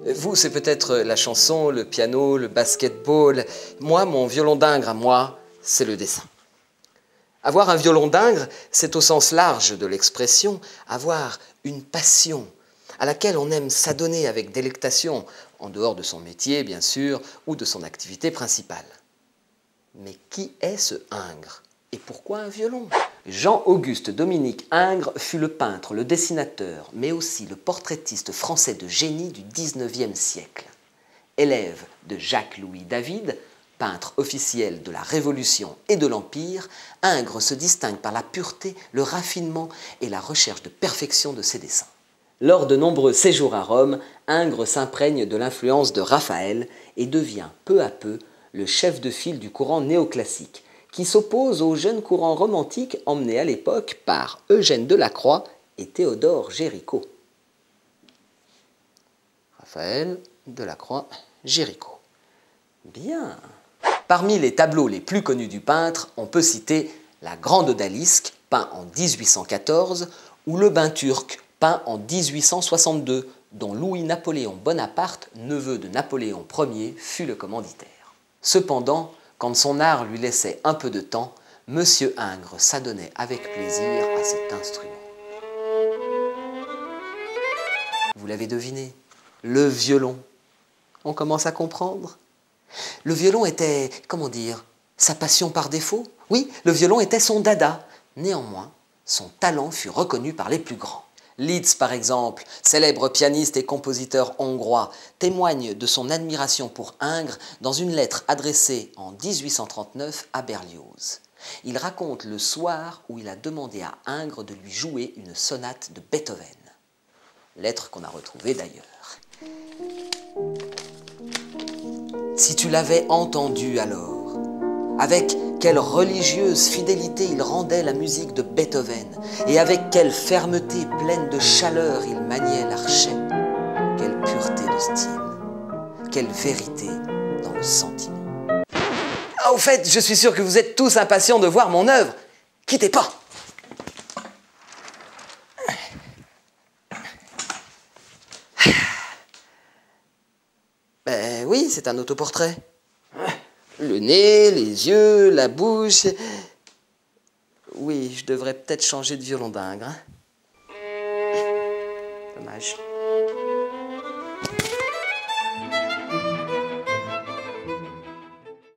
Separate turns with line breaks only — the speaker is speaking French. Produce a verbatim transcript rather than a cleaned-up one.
Vous, c'est peut-être la chanson, le piano, le basketball. Moi, mon violon d'ingre à moi, c'est le dessin. Avoir un violon d'ingre, c'est au sens large de l'expression, avoir une passion à laquelle on aime s'adonner avec délectation, en dehors de son métier, bien sûr, ou de son activité principale. Mais qui est ce Ingres? Et pourquoi un violon? Jean-Auguste Dominique Ingres fut le peintre, le dessinateur, mais aussi le portraitiste français de génie du dix-neuvième siècle. Élève de Jacques-Louis David, peintre officiel de la Révolution et de l'Empire, Ingres se distingue par la pureté, le raffinement et la recherche de perfection de ses dessins. Lors de nombreux séjours à Rome, Ingres s'imprègne de l'influence de Raphaël et devient peu à peu le chef de file du courant néoclassique, qui s'oppose au jeune courant romantique emmené à l'époque par Eugène Delacroix et Théodore Géricault. Raphaël, Delacroix, Géricault. Bien. Parmi les tableaux les plus connus du peintre, on peut citer La Grande Odalisque, peint en mille huit cent quatorze, ou Le Bain turc, peint en mille huit cent soixante-deux, dont Louis-Napoléon Bonaparte, neveu de Napoléon Ier, fut le commanditaire. Cependant, quand son art lui laissait un peu de temps, Monsieur Ingres s'adonnait avec plaisir à cet instrument. Vous l'avez deviné, le violon. On commence à comprendre? Le violon était, comment dire, sa passion par défaut? Oui, le violon était son dada. Néanmoins, son talent fut reconnu par les plus grands. Liszt, par exemple, célèbre pianiste et compositeur hongrois, témoigne de son admiration pour Ingres dans une lettre adressée en mille huit cent trente-neuf à Berlioz. Il raconte le soir où il a demandé à Ingres de lui jouer une sonate de Beethoven. Lettre qu'on a retrouvée d'ailleurs. Si tu l'avais entendu alors, avec quelle religieuse fidélité il rendait la musique de Beethoven, et avec quelle fermeté pleine de chaleur il maniait l'archet, quelle pureté de style, quelle vérité dans le sentiment. Ah, au fait, je suis sûr que vous êtes tous impatients de voir mon œuvre. Quittez pas! Ben oui, c'est un autoportrait. Le nez, les yeux, la bouche... Oui, je devrais peut-être changer de violon d'Ingres. Hein. Dommage.